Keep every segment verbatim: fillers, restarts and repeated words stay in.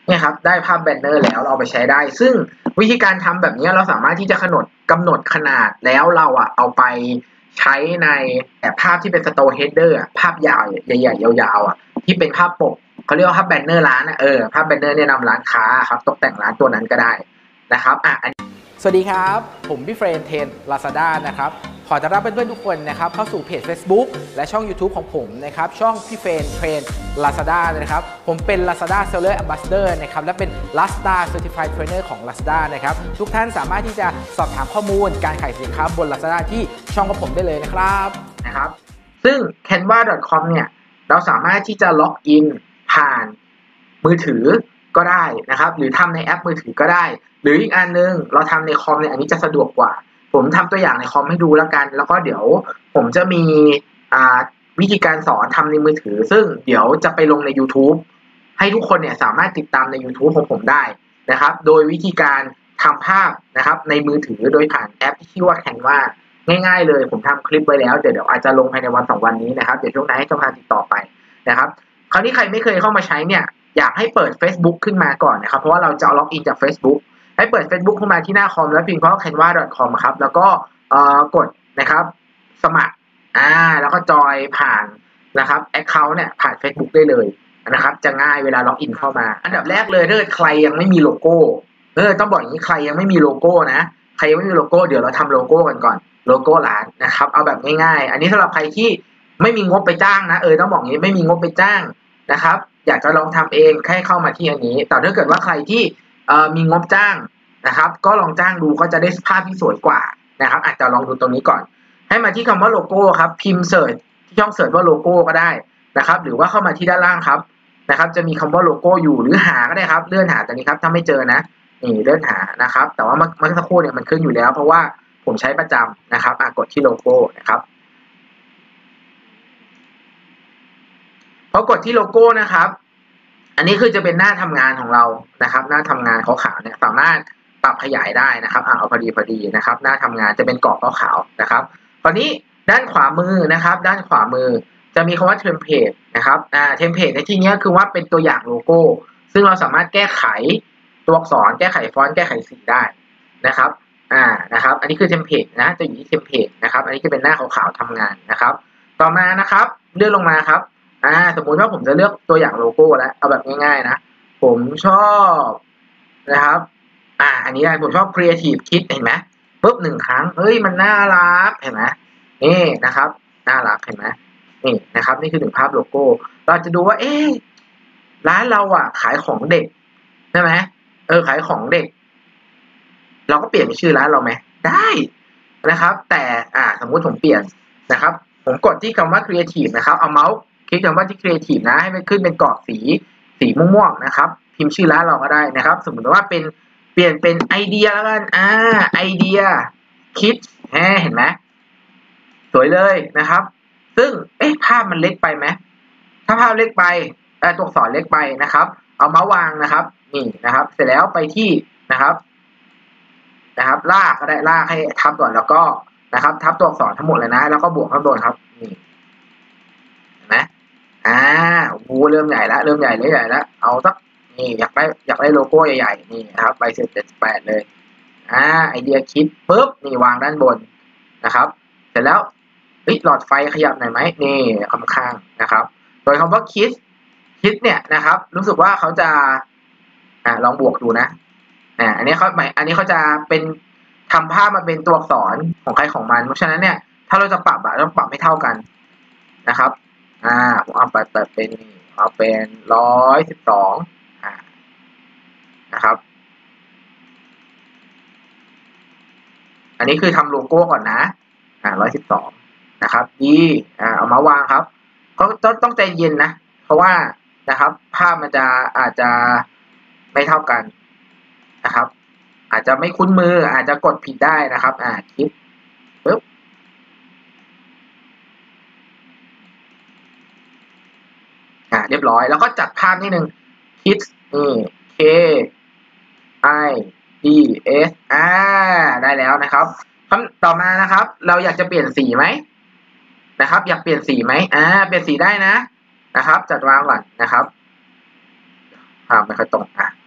เนี่ยครับได้ภาพแบนเนอร์แล้วเราเอาไปใช้ได้ซึ่งวิธีการทำแบบนี้เราสามารถที่จะกำหนดกำหนดขนาดแล้วเราอ่ะเอาไปใช้ในแบบภาพที่เป็นสโตร์เฮดเดอร์ภาพยาวใหญ่ๆยาวๆอ่ะที่เป็นภาพปกเขาเรียกว่าภาพแบนเนอร์ร้านอ่ะเออภาพแบนเนอร์เนี่ยนำร้านค้าครับตกแต่งร้านตัวนั้นก็ได้นะครับอ่ะสวัสดีครับผมพี่เฟรนเทน Lazada นะครับขอต้อนรับเพื่อนๆทุกคนนะครับเข้าสู่เพจ Facebook และช่อง YouTube ของผมนะครับช่องพี่เฟรนเทรน Lazada นะครับผมเป็น Lazada Seller Ambassador นะครับและเป็น Lazada Certified Trainer ของ Lazada นะครับทุกท่านสามารถที่จะสอบถามข้อมูลการขายสินค้าบน Lazada ที่ช่องของผมได้เลยนะครับนะครับซึ่ง canva ดอท คอม เนี่ยเราสามารถที่จะล็อกอินผ่านมือถือก็ได้นะครับหรือทำในแอปมือถือก็ได้หรืออีกอันนึงเราทำในคอมเนี่ยอันนี้จะสะดวกกว่าผมทำตัวอย่างในคอมให้ดูแล้วกันแล้วก็เดี๋ยวผมจะมีวิธีการสอนทำในมือถือซึ่งเดี๋ยวจะไปลงใน YouTube ให้ทุกคนเนี่ยสามารถติดตามใน YouTube ของผมได้นะครับโดยวิธีการทำภาพนะครับในมือถือโดยผ่านแอปที่ชื่อว่า Canva ง่ายๆเลยผมทำคลิปไว้แล้วเดี๋ยวเดี๋ยวอาจจะลงภายในวันสองวันนี้นะครับเดี๋ยวช่วงนั้นให้ช่องทางติดต่อไปนะครับคราวนี้ใครไม่เคยเข้ามาใช้เนี่ยอยากให้เปิด Facebook ขึ้นมาก่อนนะครับเพราะว่าเราจะล็อกอินจาก Facebook ให้เปิด Facebook ขึ้นมาที่หน้าคอมแล้วพิมพ์คำว่า canva ดอท คอม ครับแล้วก็กดนะครับสมัครอ่าแล้วก็จอยผ่านนะครับ account เนี่ยผ่าน Facebook ได้เลยนะครับจะง่ายเวลาล็อกอินเข้ามาอันดับแรกเลยถ้าใครยังไม่มีโลโก้เออต้องบอกอย่างนี้ใครยังไม่มีโลโก้นะใครยังไม่มีโลโก้เดี๋ยวเราทำโลโก้กันก่อนโลโก้ร้านนะครับเอาแบบง่ายๆอันนี้สำหรับใครที่ไม่มีงบไปจ้างนะเออต้องบอกอย่างนี้ไม่มีงบไปจ้างนะครับอยากจะลองทำเองแค่เข้ามาที่อันนี้แต่ถ้าเกิดว่าใครที่มีงบจ้างนะครับก็ลองจ้างดูก็จะได้ภาพที่สวยกว่านะครับอาจจะลองดูตรงนี้ก่อนให้มาที่คำว่าโลโก้ครับพิมพ์เสิร์ชที่ช่องเสิร์ชว่าโลโก้ก็ได้นะครับหรือว่าเข้ามาที่ด้านล่างครับนะครับจะมีคำว่าโลโก้อยู่หรือหาก็ได้ครับเลื่อนหาตัวนี้ครับถ้าไม่เจอนะนี่เลื่อนหานะครับแต่ว่าเมื่อสักครู่เนี่ยมันขึ้นอยู่แล้วเพราะว่าผมใช้ประจำนะครับกดที่โลโก้นะครับพอกดที่โลโก้นะครับอันนี้คือจะเป็นหน้าทำงานของเรานะครับหน้าทำงานขาวๆเนี่ยสามารถปรับขยายได้นะครับเอาพอดีพอดีนะครับหน้าทำงานจะเป็นกรอบขาวๆนะครับตอนนี้ด้านขวามือนะครับด้านขวามือจะมีคำว่าเทมเพลตนะครับอ่าเทมเพลตในที่นี้คือว่าเป็นตัวอย่างโลโก้ซึ่งเราสามารถแก้ไขตัวอักษรแก้ไขฟอนต์แก้ไขสีได้นะครับอ่านะครับอันนี้คือเทมเพลตนะจะอยู่ที่เทมเพลตนะครับอันนี้จะเป็นหน้าขาวๆทำงานนะครับต่อมานะครับเลื่อนลงมาครับอ่าสมมุติว่าผมจะเลือกตัวอย่างโลโก้แล้วเอาแบบง่ายๆนะผมชอบนะครับอ่าอันนี้ได้ผมชอบ Creative คิดเห็นไหมปุ๊บหนึ่งครั้งเฮ้ยมันน่ารักเห็นไหมนี่นะครับน่ารักเห็นไหมนี่นะครับนี่คือหนึ่งภาพโลโก้เราจะดูว่าเอ๊ะร้านเราอ่ะขายของเด็กใช่ไหมเออขายของเด็กเราก็เปลี่ยนเป็นชื่อร้านเราไหมได้นะครับแต่อ่าสมมุติผมเปลี่ยนนะครับผมกดที่คำว่า Creative นะครับเอาเมาส์คลิกคำว่าที่ Creative นะให้มันขึ้นเป็นกรอบสีสีม่วงๆนะครับพิมพ์ชื่อร้านเราก็ได้นะครับสมมติว่าเป็นเปลี่ยนเป็นไอเดียแล้วกันอ่าไอเดียคิดเห็นไหมสวยเลยนะครับซึ่งเอ๊ะภาพมันเล็กไปไหมถ้าภาพเล็กไปเอ่อตัวอักษรเล็กไปนะครับเอามาวางนะครับนี่นะครับเสร็จแล้วไปที่นะครับนะครับลากก็ได้ลากให้ทับก่อนแล้วก็นะครับทับตัวอักษรทั้งหมดเลยนะแล้วก็บวกข้างบนครับนี่เห็นไหมอ่าโอ้โหเริ่มใหญ่แล้วเริ่มใหญ่เลยใหญ่แล้วเอาสักนี่อยากได้อยากได้โลโก้ใหญ่ๆนี่นะครับใบเสร็จเจ็ดสิบแปดเลยอ่าไอเดียคิดปุ๊บนี่วางด้านบนนะครับเสร็จแล้วหลอดไฟขยับหน่อยไหมนี่ข้างๆนะครับโดยคำว่าคิดคิดเนี่ยนะครับรู้สึกว่าเขาจะอ่าลองบวกดูนะอ่าอันนี้เขาหมายอันนี้เขาจะเป็นทำภาพมาเป็นตัวอักษรของใครของมันเพราะฉะนั้นเนี่ยถ้าเราจะปรับอะต้องปรับไม่เท่ากันนะครับอ่าผมเอาไปแบบเป็นเอาเป็นร้อยสิบสองอ่านะครับอันนี้คือทำโลโก้ก่อนนะอ่าร้อยสิบสองนะครับดีอ่าเอามาวางครับก็ต้องต้องใจเย็นนะเพราะว่านะครับภาพมันจะอาจจะไม่เท่ากันนะครับอาจจะไม่คุ้นมืออาจจะกดผิดได้นะครับอ่าคลิปปึ๊บอ่าเรียบร้อยแล้วก็จัดภาพนิดนึงคิดนี่ K I D S อ่าได้แล้วนะครับคำต่อมานะครับเราอยากจะเปลี่ยนสีไหมนะครับอยากเปลี่ยนสีไหมอ่าเปลี่ยนสีได้นะนะครับจัดวางก่อนนะครับอ่าไม่ค่อยตรงอ่ะ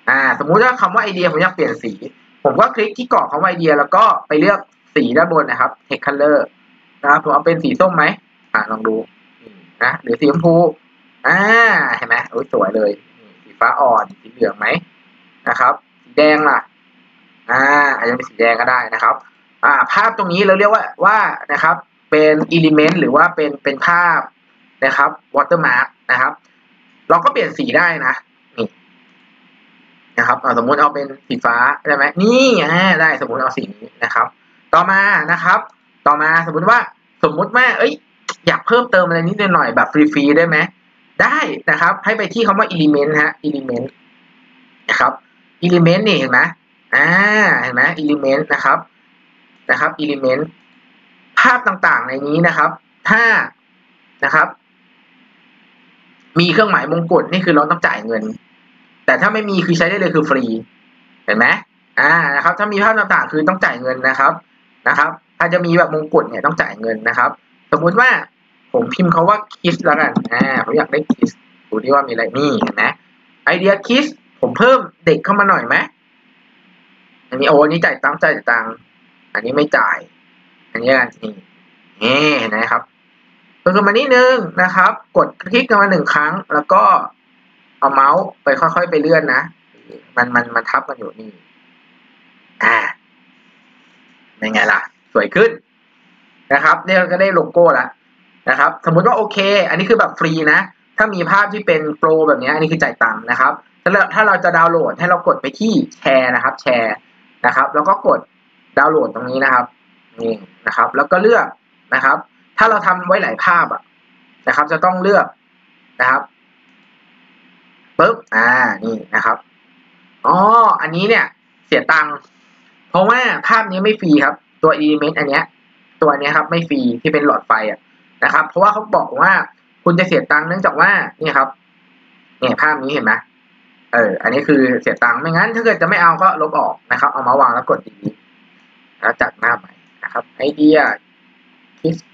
อ่าสมมุติว่าคำว่าไอเดียผมอยากเปลี่ยนสีผมก็คลิกที่กรอบคำว่าไอเดียแล้วก็ไปเลือกสีด้านบนนะครับ text color นะครับผมเอาเป็นสีส้มไหมอ่าลองดูนะหรือสีชมพูอ่าเห็นไหมโอ้ยสวยเลยสีฟ้าอ่อนสีเหลืองไหมนะครับสีแดงล่ะอ่าอาจจะเป็นสีแดงก็ได้นะครับอ่าภาพตรงนี้เราเรียกว่าว่านะครับเป็น element หรือว่าเป็นเป็นภาพนะครับ watermark นะครับเราก็เปลี่ยนสีได้นะนี่นะครับสมมุติเอาเป็นสีฟ้าได้ไหมนี่อ่าได้สมมุติเอาสีนี้นะครับต่อมานะครับต่อมาสมมุติว่าสมมุติว่าเอ้ยอยากเพิ่มเติมอะไรนิดหน่อยแบบฟรีๆได้ไหมได้นะครับให้ไปที่คำว่า element ฮะ element นะครับ element นี่เห็นไหมอ่าเห็นไหม element นะครับนะครับ element ภาพต่างๆในนี้นะครับถ้านะครับมีเครื่องหมายมงกุฎนี่คือเราต้องจ่ายเงินแต่ถ้าไม่มีคือใช้ได้เลยคือฟรีเห็นไหมอ่านะครับถ้ามีภาพต่างๆคือต้องจ่ายเงินนะครับนะครับถ้าจะมีแบบมงกุฎเนี่ยต้องจ่ายเงินนะครับสมมุติว่าผมพิมพ์เขาว่าคิสแล้วกันอ่าผมอยากได้คิสดูดิว่ามีอะไรนี่เห็นไหมไอเดียคิสผมเพิ่มเด็กเข้ามาหน่อยไหมอันนี้โอ้อันนี้จ่ายตังค์จ่ายตังค์อันนี้ไม่จ่ายอันนี้กันนี่นี่เห็นไหมครับก็คือมานิดนึงนะครับกดคลิกกันมาหนึ่งครั้งแล้วก็เอาเมาส์ไปค่อยๆไปเลื่อนนะมันมันมันทับกันอยู่นี่อ่าเป็นไงล่ะสวยขึ้นนะครับเนี่ยก็ได้โลโก้แล้วนะครับสมมุติว่าโอเคอันนี้คือแบบฟรีนะถ้ามีภาพที่เป็นโปรแบบนี้อันนี้คือจ่ายตังค์นะครับถ้าเราถ้าเราจะดาวน์โหลดให้เรากดไปที่แชร์นะครับแชร์นะครับแล้วก็กดดาวน์โหลดตรงนี้นะครับนี่นะครับแล้วก็เลือกนะครับถ้าเราทำไว้หลายภาพอ่ะนะครับจะต้องเลือกนะครับปึ๊บอ่านี่นะครับอ๋ออันนี้เนี่ยเสียตังค์เพราะว่าภาพนี้ไม่ฟรีครับตัว element อันเนี้ยตัวเนี้ยครับไม่ฟรีที่เป็นหลอดไฟอ่ะนะครับเพราะว่าเขาบอกว่าคุณจะเสียตังค์เนื่องจากว่านี่ครับเนี่ยภาพนี้เห็นไหมเอออันนี้คือเสียตังค์ไม่งั้นถ้าเกิดจะไม่เอาก็ลบออกนะครับเอามาวางแล้วกด delete แล้วจัดหน้าใหม่นะครับไอเดียคิด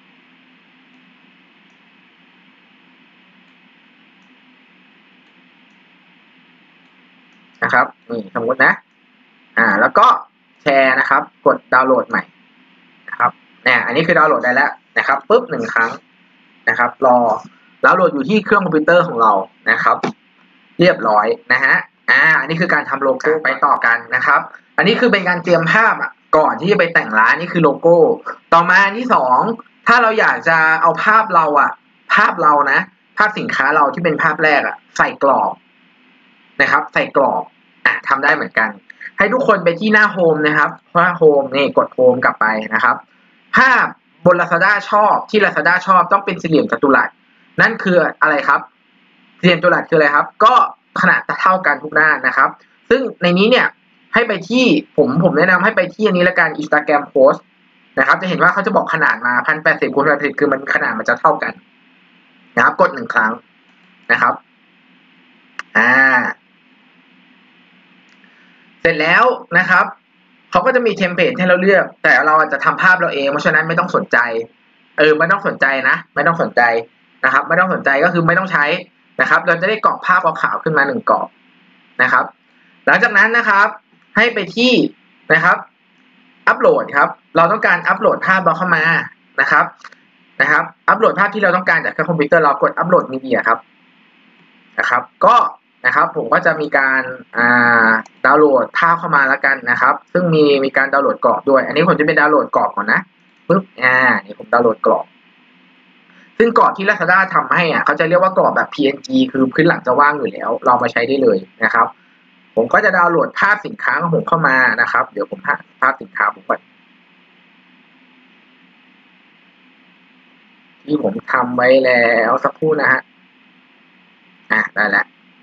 นะครับนี่สมมตินะอ่าแล้วก็แชร์นะครับกดดาวน์โหลดใหม่นะครับเนี่ยอันนี้คือดาวน์โหลดได้แล้วนะครับปุ๊บหนึ่งครั้งนะครับรอดาวน์โหลดอยู่ที่เครื่องคอมพิวเตอร์ของเรานะครับเรียบร้อยนะฮะอ่าอันนี้คือการทำโลโก้ไปต่อกันนะครับอันนี้คือเป็นการเตรียมภาพอ่ะก่อนที่จะไปแต่งร้านนี่คือโลโก้ต่อมาอันที่สองถ้าเราอยากจะเอาภาพเราอ่ะภาพเรานะภาพสินค้าเราที่เป็นภาพแรกอ่ะใส่กรอบนะครับใส่กรอบอ่ะทำได้เหมือนกันให้ทุกคนไปที่หน้าโฮมนะครับว่าโฮมนี่กดโฮมกลับไปนะครับภาพบน Lazada ชอบที่ Lazada ชอบต้องเป็นสี่เหลี่ยมจัตุรัสนั่นคืออะไรครับสี่เหลี่ยมจัตุรัสคืออะไรครับก็ขนาดเท่ากันทุกหน้านะครับซึ่งในนี้เนี่ยให้ไปที่ผมผมแนะนำให้ไปที่อันนี้ละกัน Instagram Post นะครับจะเห็นว่าเขาจะบอกขนาดมา หนึ่งพันแปดสิบ คูณ หนึ่งพันแปดสิบคือมันขนาดมันจะเท่ากันนะครับกดหนึ่งครั้งนะครับอ่าเสร็จแล้วนะครับเขาก็จะมีเทมเพลตให้เราเลือกแต่เราจะทำภาพเราเองเพราะฉะนั้นไม่ต้องสนใจเออไม่ต้องสนใจนะไม่ต้องสนใจนะครับไม่ต้องสนใจก็คือไม่ต้องใช้นะครับเราจะได้กรอบภาพขาวๆขึ้นมาหนึ่งกรอบนะครับหลังจากนั้นนะครับให้ไปที่นะครับอัปโหลดครับเราต้องการอัปโหลดภาพเราเข้ามานะครับนะครับอัปโหลดภาพที่เราต้องการจากเครื่องคอมพิวเตอร์เรากดอัปโหลดมีเดียครับนะครับก็นะครับผมก็จะมีการดาวน์โหลดภาพเข้ามาแล้วกันนะครับซึ่งมีมีการดาวน์โหลดกรอบด้วยอันนี้ผมจะเป็นดาวน์โหลดกรอบก่อนนะปึ๊บอ่านี่ผมดาวน์โหลดกรอบซึ่งกรอบที่ Lazada ทำให้อ่ะเขาจะเรียกว่ากรอบแบบ พี เอ็น จี คือพื้นหลังจะว่างอยู่แล้วเรามาใช้ได้เลยนะครับผมก็จะดาวน์โหลดภาพสินค้าของผมเข้ามานะครับเดี๋ยวผมหาภาพสินค้าผมก่อนที่ผมทำไว้แล้วสักครู่นะฮะอ่ะได้แล้ว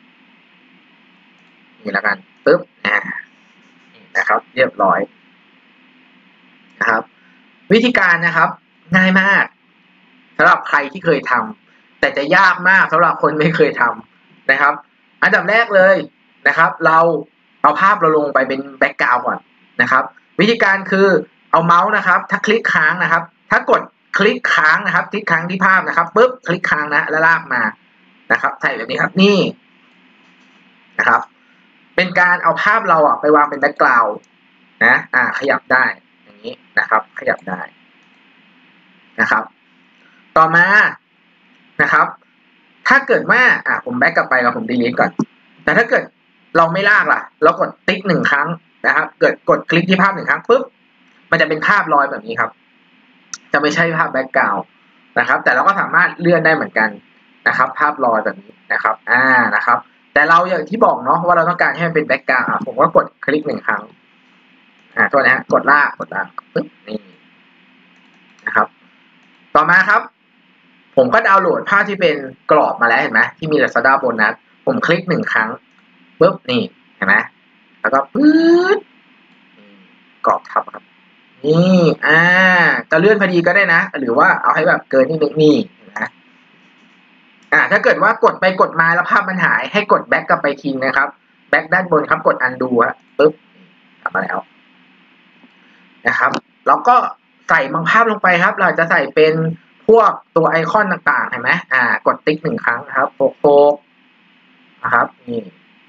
นี่แล้วกันปึ๊บอ่านะครับเรียบร้อยนะครับวิธีการนะครับง่ายมากสำหรับใครที่เคยทำแต่จะยากมากสำหรับคนไม่เคยทำนะครับอันดับแรกเลยนะครับเราเอาภาพเราลงไปเป็นแบ็กกราวด์ก่อนนะครับวิธีการคือเอาเมาส์นะครับถ้าคลิกค้างนะครับถ้ากดคลิกค้างนะครับคลิกค้างที่ภาพนะครับปุ๊บคลิกค้างนะแล้วลากมานะครับใส่แบบนี้ครับนี่นะครับเป็นการเอาภาพเราอ่ะไปวางเป็นแบ็คกราวด์นะอ่าขยับได้อย่างนี้นะครับขยับได้นะครับต่อมานะครับถ้าเกิดว่าอ่าผมแบ็กกลับไปแล้วผมดีลีทก่อนแต่ถ้าเกิดเราไม่ลากล่ะเรากดติ๊กหนึ่งครั้งนะครับเกิดกดคลิกที่ภาพหนึ่งครั้งปุ๊บมันจะเป็นภาพลอยแบบนี้ครับจะไม่ใช่ภาพแบ็กกราวด์นะครับแต่เราก็สามารถเลื่อนได้เหมือนกันนะครับภาพลอยแบบนี้นะครับอ่านะครับแต่เราอย่างที่บอกเนาะว่าเราต้องการให้มันเป็นแบ็กกราวด์ผมก็กดคลิกหนึ่งครั้งอ่าตัวนี้ฮะกดลากกดลากปึ๊บนี่นะครับต่อมาครับผมก็ดาวน์โหลดภาพที่เป็นกรอบมาแล้วเห็นไหมที่มี Lazada Bonus ผมคลิกหนึ่งครั้งปุ๊บนี่เห็นไหมแล้วก็ปื๊ดกรอบทับครับนี่อ่าจะเลื่อนพอดีก็ได้นะหรือว่าเอาให้แบบเกินนิดนึงนี่เห็นไหมอ่าถ้าเกิดว่ากดไปกดมาแล้วภาพมันหายให้กดแบ็กกลับไปทีนะครับแบ็กด้านบนครับกด undo ฮะปุ๊บกลับมาแล้วนะครับแล้วก็ใส่บางภาพลงไปครับเราจะใส่เป็นพวกตัวไอคอนต่างๆเห็นไหมอ่ากดติ๊กหนึ่งครั้งครับโฟกโฟกนะครับนี่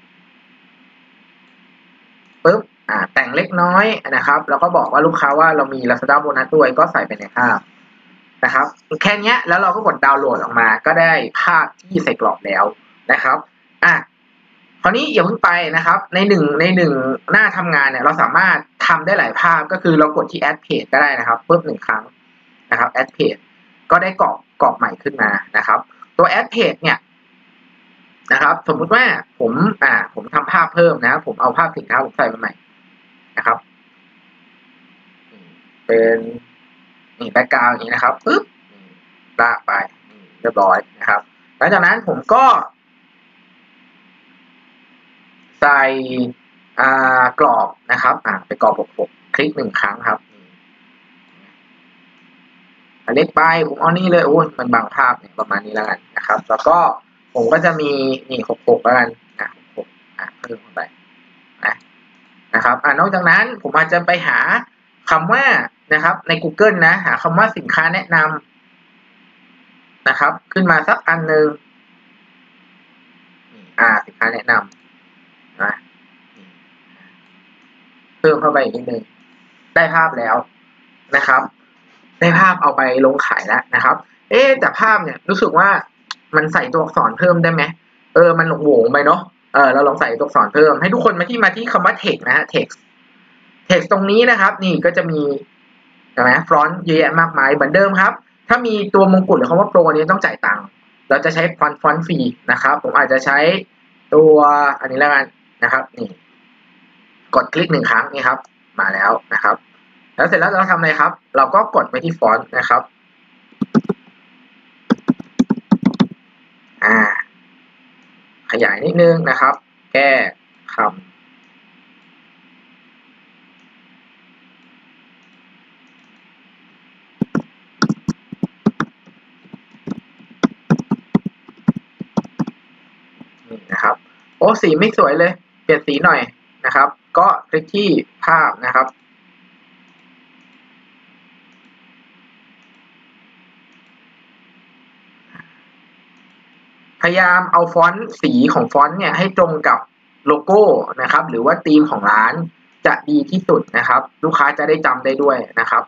ปึ๊บอ่าแต่งเล็กน้อยนะครับแล้วก็บอกว่าลูกค้าว่าเรามี Lazada Bonus ด้วยก็ใส่ไปในภาพนะครับแค่นี้แล้วเราก็กดดาวน์โหลดออกมาก็ได้ภาพที่ใส่กรอบแล้วนะครับอ่ะคราวนี้อย่าเพิ่งไปนะครับในหนึ่งในหนึ่งหน้าทำงานเนี่ยเราสามารถทำได้หลายภาพก็คือเรากดที่ add page ก็ได้นะครับปึ๊บหนึ่งครั้งนะครับ add page ก็ได้กรอบกรอบใหม่ขึ้นมานะครับตัว add page เนี่ยนะครับสมมุติว่าผมอ่าผมทำภาพเพิ่มนะผมเอาภาพสินค้าผมใส่มาใหม่นะครับเป็นนี่แบ็คกราวด์อย่างนี้นะครับปึ๊บลากไปเรียบร้อยนะครับหลังจากนั้นผมก็ใส่อ่ากรอบนะครับอ่าไปกรอบหกหกคลิกหนึ่งครั้งครับเล็กไปผมเอานี่เลยโอ้ยมันบางภาพเนี่ยประมาณนี้แล้วกันนะครับแล้วก็ผมก็จะมีนี่หกหกแล้วกันอ่ะหกหกอ่ะเพิ่มเข้าไปนะนะครับอ่านอกจากนั้นผมอาจจะไปหาคำว่านะครับใน Google นะหาคำว่าสินค้าแนะนำนะครับขึ้นมาสักอันหนึ่งอ่าสินค้าแนะนำนะเพิ่มเข้าไปอีกนิดนึงได้ภาพแล้วนะครับได้ภาพเอาไปลงขายแล้วนะครับเอ๊แต่ภาพเนี่ยรู้สึกว่ามันใส่ตัวอักษรเพิ่มได้ไหมเออมันหลงโหวงไปเนาะเออเราลองใส่ตัวอักษรเพิ่มให้ทุกคนมาที่มาที่คำว่า text นะฮะ text text ตรงนี้นะครับนี่ก็จะมีใช่ไหมฟอนต์เยอะแยะมากมายเหมือนเดิมครับถ้ามีตัวมงกุฎหรือคำว่าโปรนี้ต้องจ่ายตังค์เราจะใช้ฟอนต์ฟอนต์ฟรีนะครับผมอาจจะใช้ตัวอันนี้แล้วกันนะครับนี่กดคลิกหนึ่งครั้งนี่ครับมาแล้วนะครับแล้วเสร็จแล้วเราทำอะไรครับเราก็กดไปที่ฟอนต์นะครับอ่าขยายนิดนึงนะครับแก้คำนี่นะครับโอ้สีไม่สวยเลยเปลี่ยนสีหน่อยนะครับก็คลิกที่ภาพนะครับพยายามเอาฟอนต์สีของฟอนต์เนี่ยให้ตรงกับโลโก้นะครับหรือว่าธีมของร้านจะดีที่สุดนะครับลูกค้าจะได้จำได้ด้วยนะครับ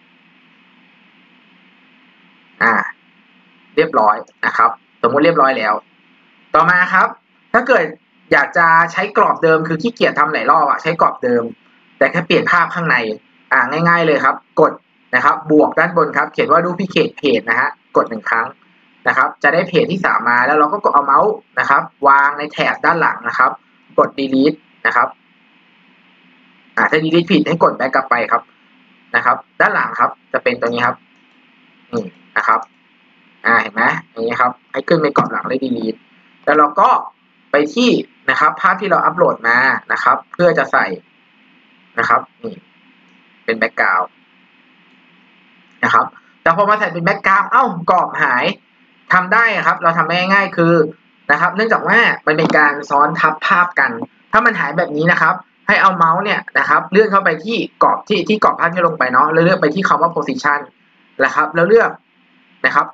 อ่าเรียบร้อยนะครับสมมติเรียบร้อยแล้วต่อมาครับถ้าเกิดอยากจะใช้กรอบเดิมคือขี้เกียจทำหลายรอบอะใช้กรอบเดิมแต่แค่เปลี่ยนภาพข้างในอ่าง่ายๆเลยครับกดนะครับบวกด้านบนครับเขียนว่าดูพิเคทเพจนะฮะกดหนึ่งครั้งนะครับจะได้เพจที่สามมาแล้วเราก็กดเอาเมาส์นะครับวางในแถบด้านหลังนะครับกด delete นะครับอ่าถ้า delete ผิดให้กด back กลับไปครับนะครับด้านหลังครับจะเป็นตัวนี้ครับนี่นะครับอ่าเห็นไหมอย่างนี้ครับให้ขึ้นไปกรอบหลังได้ delete แล้วเราก็ไปที่นะครับภาพที่เราอัปโหลดมานะครับเพื่อจะใส่นะครับนี่เป็นแบ็กกราวด์นะครับแต่พอมาใส่เป็นแบ็กกราวด์เอ้ากรอบหายทำได้ครับเราทำได้ง่ายๆคือนะครับเนื่องจากว่ามันเป็นการซ้อนทับภาพกันถ้ามันหายแบบนี้นะครับให้เอาเมาส์เนี่ยนะครับเลื่อนเข้าไปที่กรอบที่ที่กรอบภาพที่ลงไปเนาะแล้วเลือกไปที่คำว่า position นะครับแล้วเลือกนะครับ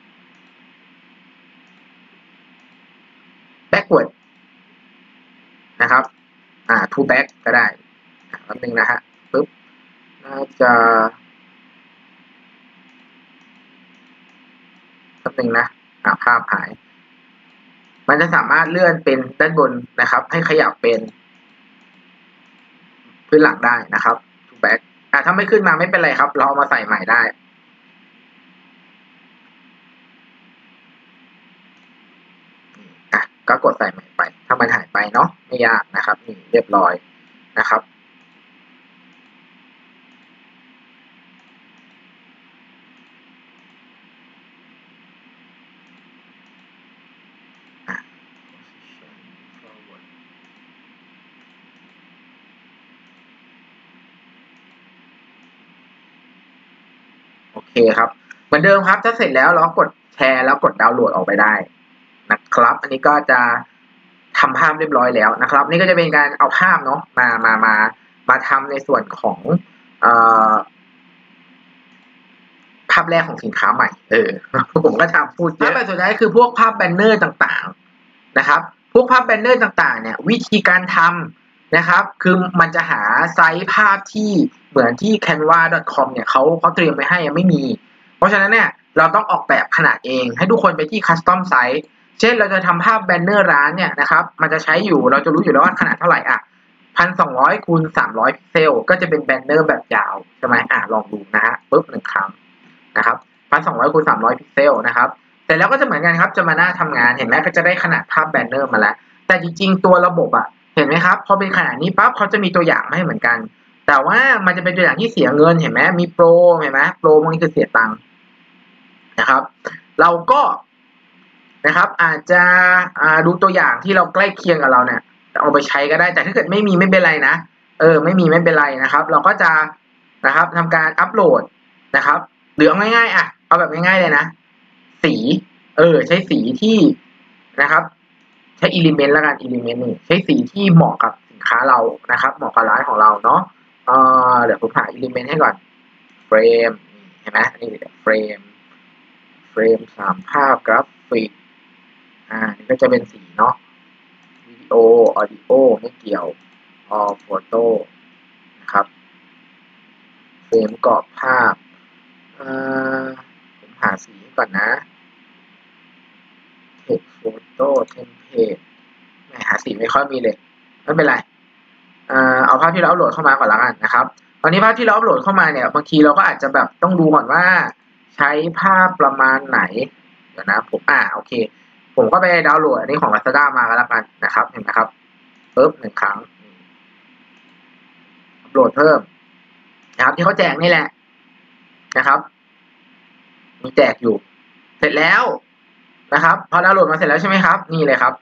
backward นะครับอ่า to back ก็ได้แป๊บนึงนะฮะปึ๊บน่าจะแป๊บนึงนะอ่าภาพหายมันจะสามารถเลื่อนเป็นด้านบนนะครับให้ขยับเป็นพื้นหลังได้นะครับ to back อ่าถ้าไม่ขึ้นมาไม่เป็นไรครับเราเอามาใส่ใหม่ได้อ่ะก็กดใส่ใหม่ไปถ้ามันหายไปเนาะไม่ยากนะครับนี่เรียบร้อยนะครับโอเคครับเหมือนเดิมครับถ้าเสร็จแล้วเรากดแชร์แล้วกดดาวน์โหลดออกไปได้นะครับอันนี้ก็จะทำภาพเรียบร้อยแล้วนะครับนี่ก็จะเป็นการเอาภาพเนาะมามามามาทำในส่วนของเอ่อภาพแรกของสินค้าใหม่เออผมก็ทำพูดเยอะภาพสุดท้ายคือพวกภาพแบนเนอร์ต่างๆนะครับพวกภาพแบนเนอร์ต่างๆเนี่ยวิธีการทำนะครับคือมันจะหาไซส์ภาพที่เหมือนที่ canva ดอท คอม เนี่ยเขาเขาเตรียมไว้ให้ไม่มีเพราะฉะนั้นเนี่ยเราต้องออกแบบขนาดเองให้ทุกคนไปที่ custom size เช่นเราจะทำภาพแบนเนอร์ร้านเนี่ยนะครับมันจะใช้อยู่เราจะรู้อยู่แล้วว่าขนาดเท่าไหร่อ่ะพันสองร้อยคูณสามร้อยพิกเซลก็จะเป็นแบนเนอร์แบบยาวใช่ไหมอ่ะลองดูนะฮะปุ๊บหนึ่งครั้งนะครับพันสองร้อยคูณสามร้อยพิกเซลนะครับแต่แล้วก็จะเหมือนกันครับจะมาหน้าทำงานเห็นไหมก็จะได้ขนาดภาพแบนเนอร์มาแล้วแต่จริงๆตัวระบบอ่ะเห็นไหมครับพอเป็นขนาดนี้ปั๊บเขาจะมีตัวอย่างมาให้เหมือนกันแต่ว่ามันจะเป็นตัวอย่างที่เสียเงินเห็นไหมมีโปรเห็นไหมโปรมันคือเสียตังค์นะครับเราก็นะครับอาจจะดูตัวอย่างที่เราใกล้เคียงกับเราเนี่ยเอาไปใช้ก็ได้แต่ถ้าเกิดไม่มีไม่เป็นไรนะเออไม่มีไม่เป็นไรนะครับเราก็จะนะครับทำการอัปโหลดนะครับหรือเอาง่ายๆอ่ะเอาแบบง่ายๆเลยนะสีเออใช้สีที่นะครับใช้อิเลเมนต์แล้วกันอิเลเมนต์นี่ใช้สีที่เหมาะกับสินค้าเรานะครับเหมาะกับร้านของเราเนาะเออเดี๋ยวผมหาอิเลเมนต์ให้ก่อนเฟรมเห็นไหมนี่เฟรมเฟรมสามภาพกราฟิกอ่านี่ก็จะเป็นสีเนาะวิดีโอออดิโอไม่เกี่ยวออโฟโต้นะครับเฟรมกรอบภาพเอ่อผมหาสีก่อนนะเทคโฟโต้เทมเพลตไม่หาสีไม่ค่อยมีเลยไม่เป็นไรเอ่อเอาภาพที่เราอัปโหลดเข้ามาก่อนละกันนะครับตอนนี้ภาพที่เราอัปโหลดเข้ามาเนี่ยบางทีเราก็อาจจะแบบต้องดูก่อนว่าใช้ภาพประมาณไหนเดี๋ยวนะผมอ่าโอเคผมก็ไปดาวน์โหลดอันนี้ของ Lazada มาก็แล้วกันนะครับเห็นไหมครับปึ๊บหนึ่งครั้งอัปโหลดเพิ่มนะครับที่เขาแจกนี่แหละนะครับมีแจกอยู่เสร็จแล้วนะครับพอดาวน์โหลดมาเสร็จแล้วใช่ไหมครับนี่เลยครับ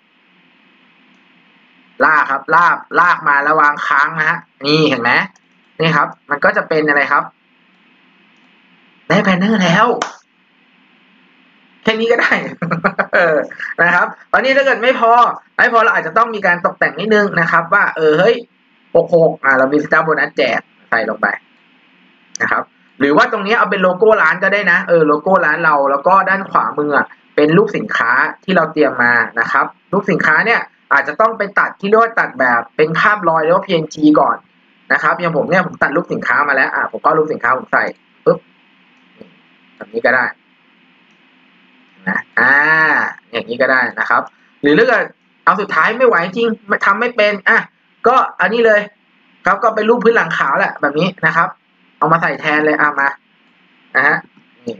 ลากครับลากลากมาแล้ววางค้างนะฮะนี่เห็นไหมนี่ครับมันก็จะเป็นอะไรครับได้แบนเนอร์แล้วแค่นี้ก็ได้ นะครับตอนนี้ถ้าเกิดไม่พอไม่พอเราอาจจะต้องมีการตกแต่งนิดนึงนะครับว่าเออเฮ้ยหกหกอ่าเรามีสตาร์โบนัสแจกใส่ลงไปนะครับหรือว่าตรงนี้เอาเป็นโลโก้ร้านก็ได้นะเออโลโก้ร้านเราแล้วก็ด้านขวามือเป็นรูปสินค้าที่เราเตรียมมานะครับรูปสินค้าเนี่ยอาจจะต้องไปตัดที่เรียกว่าตัดแบบเป็นภาพลอยหรือว่า พี เอ็น จี ก่อนนะครับอย่างผมเนี่ยผมตัดรูปสินค้ามาแล้วอ่ะผมก็รูปสินค้าผมใส่ปุ๊บแบบนี้ก็ได้นะอ่าอย่างนี้ก็ได้นะครับหรือถ้าเกิดเอาสุดท้ายไม่ไหวจริงทำไม่เป็นอ่ะก็อันนี้เลยครับก็เป็นรูปพื้นหลังขาวแหละแบบนี้นะครับเอามาใส่แทนเลยเอามานะฮะนี่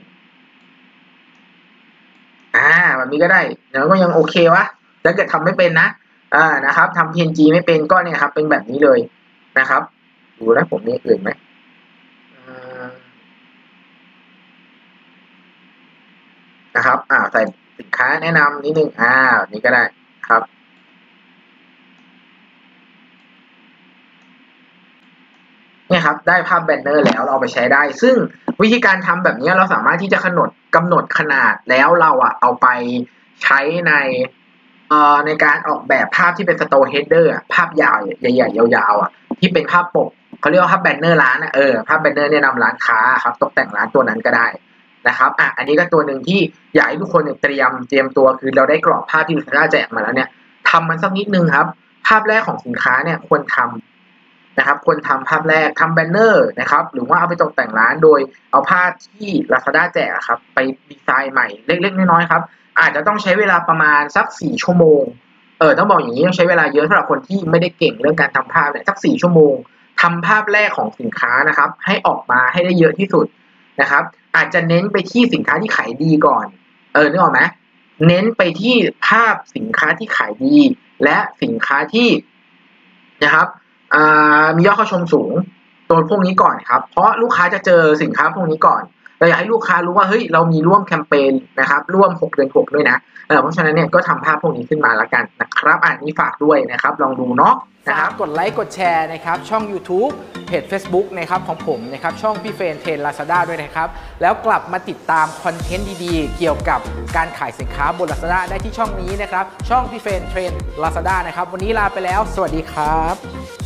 อ่าแบบนี้ก็ได้เดี๋ยวก็ยังโอเควะถ้าเกิดทำไม่เป็นนะอ่านะครับทำ พี เอ็น จี ไม่เป็นก็เนี่ยครับเป็นแบบนี้เลยนะครับดูนะผมมีอื่นไหมนะครับอ่าใส่สินค้าแนะนำนิดนึงอ่าแบบนี้ก็ได้ครับเนี่ยครับได้ภาพแบนเนอร์แล้วเราเอาไปใช้ได้ซึ่งวิธีการทำแบบนี้เราสามารถที่จะกำหนดกำหนดขนาดแล้วเราอ่ะเอาไปใช้ในเอ่อในการออกแบบภาพที่เป็นสโตร์เฮดเดอร์ภาพยาวใหญ่ๆยาวๆอ่ะที่เป็นภาพปกเขาเรียกว่าภาพแบนเนอร์ร้านอ่ะเออภาพแบนเนอร์เนี่ยนำร้านค้าครับตกแต่งร้านตัวนั้นก็ได้นะครับอ่ะอันนี้ก็ตัวหนึ่งที่อยากให้ทุกคนเนี่ยเตรียมเตรียมตัวคือเราได้กรอบภาพที่ลูกค้าแจกมาแล้วเนี่ยทำมันสักนิดนึงครับภาพแรกของสินค้าเนี่ยควรทำนะครับควรทำภาพแรกทำแบนเนอร์นะครับหรือว่าเอาไปตกแต่งร้านโดยเอาภาพที่ Lazada แจกครับไปดีไซน์ใหม่เล็กๆน้อยๆครับอาจจะต้องใช้เวลาประมาณสักสี่ชั่วโมงเออต้องบอกอย่างนี้ต้องใช้เวลาเยอะสำหรับคนที่ไม่ได้เก่งเรื่องการทำภาพเนี่ยสักสี่ชั่วโมงทำภาพแรกของสินค้านะครับให้ออกมาให้ได้เยอะที่สุดนะครับอาจจะเน้นไปที่สินค้าที่ขายดีก่อนเออนึกออกไหมเน้นไปที่ภาพสินค้าที่ขายดีและสินค้าที่นะครับมียอดเข้าชมสูงตัวพวกนี้ก่อนครับเพราะลูกค้าจะเจอสินค้าพวกนี้ก่อนเราอยากให้ลูกค้ารู้ว่าเฮ้ยเรามีร่วมแคมเปญนะครับร่วมหกเดือนหกด้วยนะเพราะฉะนั้นเนี่ยก็ทำภาพพวกนี้ขึ้นมาแล้วกันนะครับอันนี้ฝากด้วยนะครับลองดูเนาะนะครับกดไลค์กดแชร์นะครับช่อง YouTube เพจ Facebook นะครับของผมนะครับช่องพี่เฟรนเทรน Lazada ด้วยนะครับแล้วกลับมาติดตามคอนเทนต์ดีๆเกี่ยวกับการขายสินค้าบน Lazada ได้ที่ช่องนี้นะครับช่องพี่เฟรนเทรน Lazada นะครับวันนี้ลาไปแล้วสวัสดีครับ